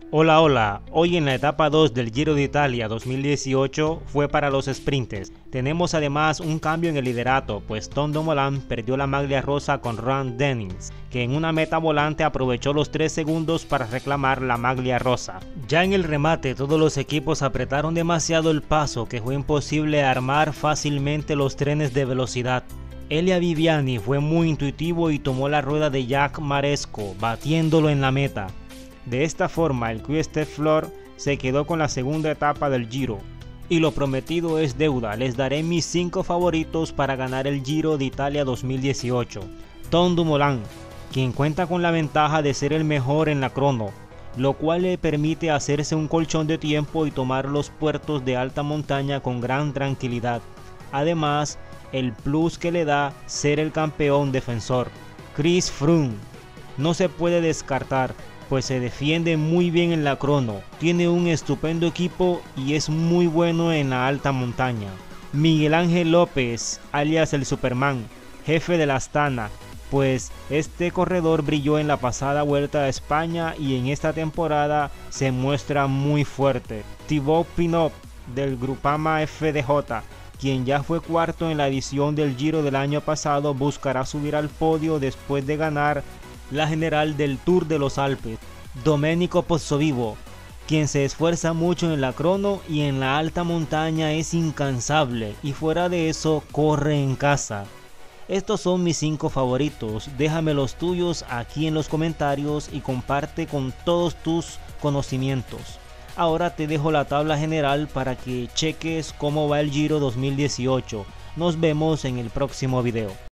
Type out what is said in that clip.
Hola, hola. Hoy en la etapa 2 del Giro de Italia 2018 fue para los sprints. Tenemos además un cambio en el liderato, pues Tom Dumoulin perdió la maglia rosa con Ron Dennis, que en una meta volante aprovechó los 3 segundos para reclamar la maglia rosa. Ya en el remate todos los equipos apretaron demasiado el paso, que fue imposible armar fácilmente los trenes de velocidad. Elia Viviani fue muy intuitivo y tomó la rueda de Jack Maresco, batiéndolo en la meta. De esta forma, el Quick-Step Floor se quedó con la segunda etapa del Giro. Y lo prometido es deuda, les daré mis 5 favoritos para ganar el Giro de Italia 2018. Tom Dumoulin, quien cuenta con la ventaja de ser el mejor en la crono, lo cual le permite hacerse un colchón de tiempo y tomar los puertos de alta montaña con gran tranquilidad. Además, el plus que le da ser el campeón defensor. Chris Froome no se puede descartar, pues se defiende muy bien en la crono, tiene un estupendo equipo y es muy bueno en la alta montaña. Miguel Ángel López, alias el Superman, jefe de la Astana, pues este corredor brilló en la pasada Vuelta a España y en esta temporada se muestra muy fuerte. Thibaut Pinot del Groupama FDJ, quien ya fue cuarto en la edición del Giro del año pasado, buscará subir al podio después de ganar la general del Tour de los Alpes. Domenico Pozzovivo, quien se esfuerza mucho en la crono y en la alta montaña es incansable y fuera de eso corre en casa. Estos son mis 5 favoritos, déjame los tuyos aquí en los comentarios y comparte con todos tus conocimientos. Ahora te dejo la tabla general para que cheques cómo va el Giro 2018. Nos vemos en el próximo video.